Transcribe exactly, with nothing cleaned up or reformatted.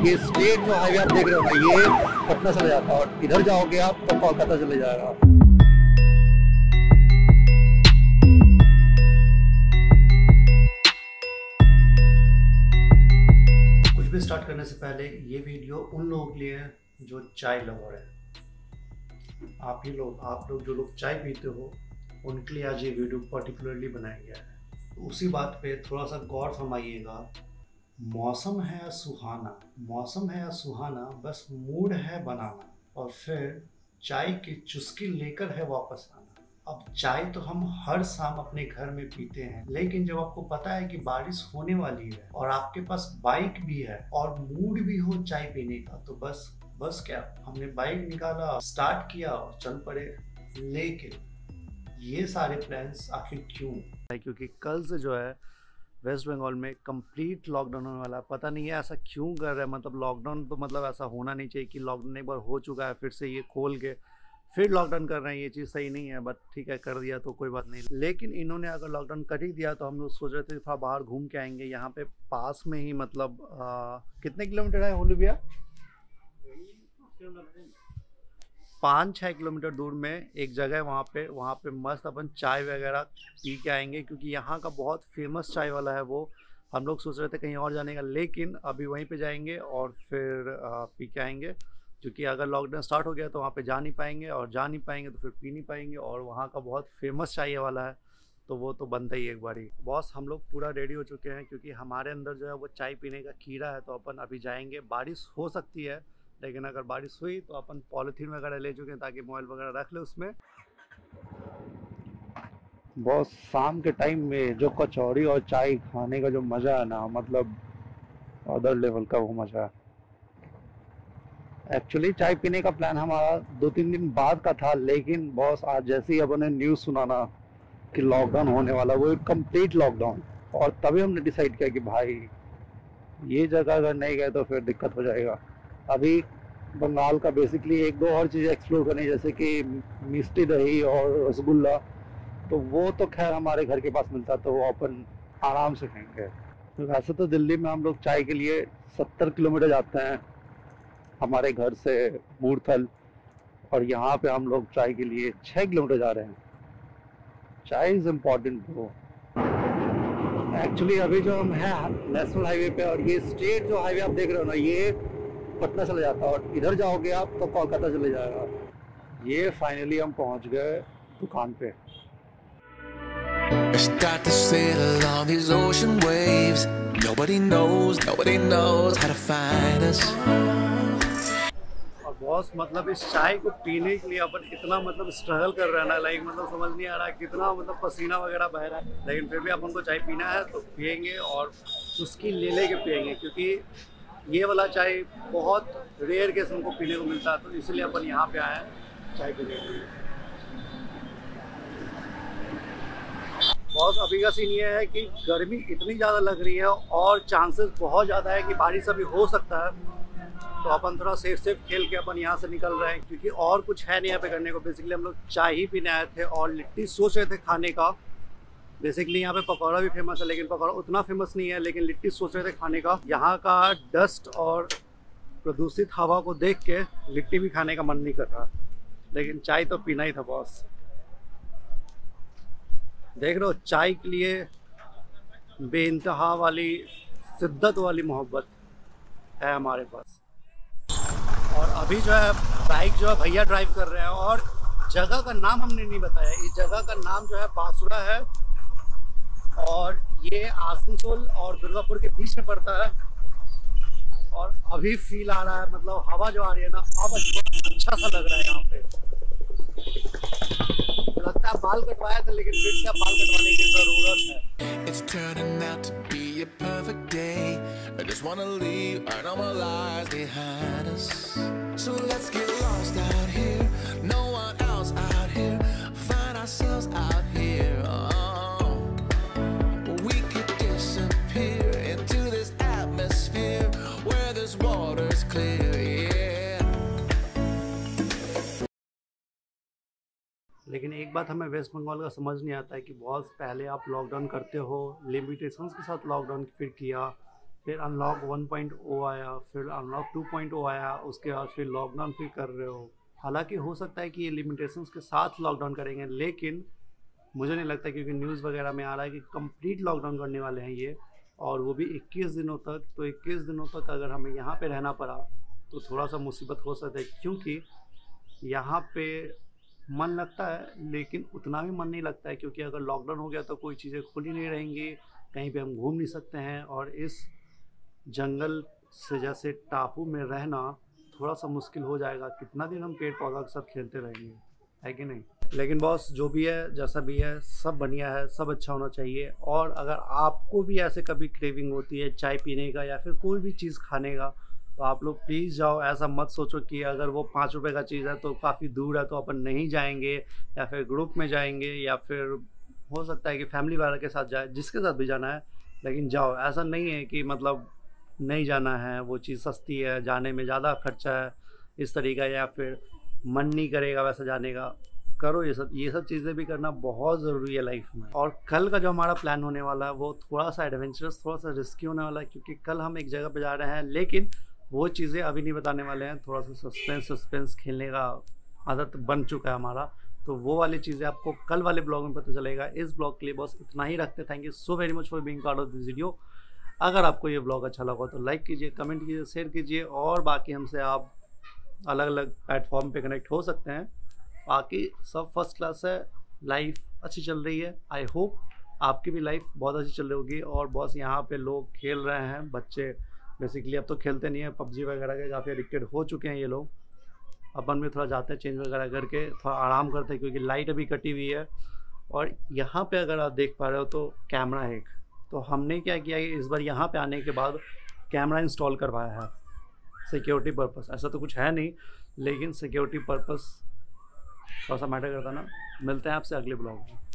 ये स्टेट जो हाईवे आप देख रहे हो ना, ये पटना चले जाता है और इधर जाओगे आप तो कोलकाता चले जाएगा। कुछ भी स्टार्ट करने से पहले ये वीडियो उन लोगों के लिए है जो चाय लवर है। आप ही लोग आप लोग जो लोग चाय पीते हो उनके लिए आज ये वीडियो पर्टिकुलरली बनाया गया है। तो उसी बात पे थोड़ा सा गौर फरमाइएगा। मौसम है सुहाना, मौसम है सुहाना, बस मूड है बनाना और फिर चाय की चुस्की लेकर है वापस आना। अब चाय तो हम हर शाम अपने घर में पीते हैं, लेकिन जब आपको पता है कि बारिश होने वाली है और आपके पास बाइक भी है और मूड भी हो चाय पीने का, तो बस बस क्या, हमने बाइक निकाला, स्टार्ट किया और चल पड़े। लेकिन ये सारे प्लान्स आखिर क्यों? क्योंकि कल से जो है वेस्ट बंगाल में कंप्लीट लॉकडाउन होने वाला है। पता नहीं है ऐसा क्यों कर रहे हैं, मतलब लॉकडाउन तो मतलब ऐसा होना नहीं चाहिए कि लॉकडाउन एक बार हो चुका है फिर से ये खोल के फिर लॉकडाउन कर रहे हैं। ये चीज़ सही नहीं है, बट ठीक है कर दिया तो कोई बात नहीं। लेकिन इन्होंने अगर लॉकडाउन कर ही दिया तो हम लोग सोच रहे थे थोड़ा बाहर घूम के आएंगे। यहाँ पे पास में ही मतलब आ, कितने किलोमीटर है होली भैया? पाँच छः किलोमीटर दूर में एक जगह है, वहाँ पे वहाँ पे मस्त अपन चाय वगैरह पी के आएंगे, क्योंकि यहाँ का बहुत फेमस चाय वाला है वो। हम लोग सोच रहे थे कहीं और जाने का, लेकिन अभी वहीं पे जाएंगे और फिर आ, पी के आएंगे। क्योंकि अगर लॉकडाउन स्टार्ट हो गया तो वहाँ पे जा नहीं पाएंगे, और जा नहीं पाएंगे तो फिर पी नहीं पाएंगे। और वहाँ का बहुत फेमस चाय वाला है तो वो तो बनता ही एक बारी। बॉस हम लोग पूरा रेडी हो चुके हैं, क्योंकि हमारे अंदर जो है वो चाय पीने का कीड़ा है। तो अपन अभी जाएंगे, बारिश हो सकती है, लेकिन अगर बारिश हुई तो अपन पॉलीथीन वगैरह ले चुके हैं ताकि मोबाइल वगैरह रख ले उसमें। बहुत शाम के टाइम में जो कचौड़ी और चाय खाने का जो मज़ा है ना, मतलब अदर लेवल का वो मज़ा है। एक्चुअली चाय पीने का प्लान हमारा दो तीन दिन बाद का था, लेकिन बॉस आज जैसे ही अपन ने न्यूज़ सुना ना कि लॉकडाउन होने वाला, वो एक कंप्लीट लॉकडाउन, और तभी हमने डिसाइड किया कि भाई ये जगह अगर नहीं गए तो फिर दिक्कत हो जाएगा। अभी बंगाल का बेसिकली एक दो और चीज़ें एक्सप्लोर करनी, जैसे कि मिष्टी दही और रसगुल्ला, तो वो तो खैर हमारे घर के पास मिलता तो वो अपन आराम से खाएंगे। तो वैसे तो दिल्ली में हम लोग चाय के लिए सत्तर किलोमीटर जाते हैं हमारे घर से मूर्थल, और यहाँ पे हम लोग चाय के लिए छः किलोमीटर जा रहे हैं। चाय इज़ इम्पॉर्टेंट ब्रो। एक्चुअली अभी जो हम हैं नेशनल हाईवे पे, और ये स्टेट जो हाईवे आप देख रहे हो ना, ये पटना चले जाता है और इधर जाओगे आप तो कोलकाता चले जाएगा। ये फाइनली हम पहुंच गए दुकान पे। Start to sail on these ocean waves. Nobody knows, nobody knows how to find us. और बॉस मतलब इस चाय को पीने के लिए अपन इतना मतलब स्ट्रगल कर रहे हैं ना, लाइक मतलब समझ नहीं आ रहा कितना मतलब पसीना वगैरह बह रहा है, लेकिन फिर भी अपन को चाय पीना है तो पियेंगे, और उसकी ले ले के पियेंगे। क्योंकि ये वाला चाय बहुत रेयर केस हमको पीने को मिलता है, तो इसलिए अपन यहाँ पे आए हैं चाय पीने के लिए। बहुत अभी का सीन ये है कि गर्मी इतनी ज़्यादा लग रही है और चांसेस बहुत ज़्यादा है कि बारिश अभी हो सकता है, तो अपन थोड़ा सेफ सेफ खेल के अपन यहाँ से निकल रहे हैं, क्योंकि और कुछ है नहीं यहाँ पे करने को। बेसिकली हम लोग चाय ही पीने आए थे और लिट्टी सोच रहे थे खाने का। बेसिकली यहाँ पे पकौड़ा भी फेमस है, लेकिन पकौड़ा उतना फेमस नहीं है, लेकिन लिट्टी सोच रहे थे खाने का। यहाँ का डस्ट और प्रदूषित हवा को देख के लिट्टी भी खाने का मन नहीं कर रहा, लेकिन चाय तो पीना ही था बॉस। देख रहे हो, चाय के लिए बेइंतहा वाली शिद्दत वाली मोहब्बत है हमारे पास। और अभी जो है बाइक जो है भैया ड्राइव कर रहे हैं, और जगह का नाम हमने नहीं बताया। इस जगह का नाम जो है बासुरा है, और ये आसनसोल और दुर्गापुर के बीच में पड़ता है। और अभी फील आ रहा है, मतलब हवा जो आ रही है ना, अब अच्छा सा लग रहा है यहाँ पे। लगता है बाल कटवाया था, लेकिन फिर से बाल कटवाने की जरूरत है। It's turning out to be a perfect day. I just wanna leave our normal lives behind us. So let's get lost out here. No one else out here. Find ourselves out here. Oh, we could disappear into this atmosphere where this water's clear. Yeah. लेकिन एक बात हमें waste Bengal का समझ नहीं आता है कि बहुत पहले आप लॉकडाउन करते हो, लिमिटेशंस के साथ लॉकडाउन फिर किया, फिर अनलॉक वन पॉइंट ओ आया, फिर अनलॉक टू पॉइंट ओ आया, उसके बाद फिर लॉकडाउन फिर कर रहे हो। हालांकि हो सकता है कि ये लिमिटेशंस के साथ लॉकडाउन करेंगे, लेकिन मुझे नहीं लगता, क्योंकि न्यूज़ वगैरह में आ रहा है कि कंप्लीट लॉकडाउन करने वाले हैं ये, और वो भी इक्कीस दिनों तक। तो इक्कीस दिनों तक अगर हमें यहाँ पे रहना पड़ा तो थोड़ा सा मुसीबत हो सकता है, क्योंकि यहाँ पे मन लगता है लेकिन उतना भी मन नहीं लगता है, क्योंकि अगर लॉकडाउन हो गया तो कोई चीज़ें खुली नहीं रहेंगी, कहीं पे हम घूम नहीं सकते हैं, और इस जंगल से जैसे टापू में रहना थोड़ा सा मुश्किल हो जाएगा। कितना दिन हम पेड़ पौधा के साथ खेलते रहेंगे, है कि नहीं। लेकिन बॉस जो भी है, जैसा भी है, सब बढ़िया है, सब अच्छा होना चाहिए। और अगर आपको भी ऐसे कभी क्रेविंग होती है चाय पीने का या फिर कोई भी चीज़ खाने का, तो आप लोग प्लीज़ जाओ। ऐसा मत सोचो कि अगर वो पाँच रुपए का चीज़ है तो काफ़ी दूर है तो अपन नहीं जाएंगे, या फिर ग्रुप में जाएंगे, या फिर हो सकता है कि फैमिली वाले के साथ जाए, जिसके साथ भी जाना है, लेकिन जाओ। ऐसा नहीं है कि मतलब नहीं जाना है, वो चीज़ सस्ती है, जाने में ज़्यादा खर्चा है इस तरीका, या फिर मन नहीं करेगा वैसा जाने का। करो ये सब, ये सब चीज़ें भी करना बहुत ज़रूरी है लाइफ में। और कल का जो हमारा प्लान होने वाला है वो थोड़ा सा एडवेंचरस, थोड़ा सा रिस्की होने वाला है, क्योंकि कल हम एक जगह पे जा रहे हैं, लेकिन वो चीज़ें अभी नहीं बताने वाले हैं। थोड़ा सा सस्पेंस सस्पेंस खेलने का आदत बन चुका है हमारा, तो वो वाली चीज़ें आपको कल वाले ब्लॉग में पता चलेगा। इस ब्लॉग के लिए बस इतना ही रखते। Thank you so very much for being part of this video. अगर आपको ये ब्लॉग अच्छा लगा तो लाइक कीजिए, कमेंट कीजिए, शेयर कीजिए, और बाकी हमसे आप अलग अलग प्लेटफॉर्म पे कनेक्ट हो सकते हैं। बाकी सब फर्स्ट क्लास है, लाइफ अच्छी चल रही है। आई होप आपकी भी लाइफ बहुत अच्छी चल रही होगी। और बॉस यहाँ पे लोग खेल रहे हैं, बच्चे बेसिकली अब तो खेलते नहीं है, पबजी वगैरह के काफ़ी एडिक्टेड हो चुके हैं ये लोग। अपन भी थोड़ा जाते हैं चेंज वगैरह करके, थोड़ा आराम करते हैं, क्योंकि लाइट अभी कटी हुई है। और यहाँ पे अगर आप देख पा रहे हो तो कैमरा है एक, तो हमने क्या किया कि इस बार यहाँ पे आने के बाद कैमरा इंस्टॉल करवाया है सिक्योरिटी पर्पस। ऐसा तो कुछ है नहीं, लेकिन सिक्योरिटी पर्पस थोड़ा सा मैटर करता ना। मिलते हैं आपसे अगले ब्लॉग में।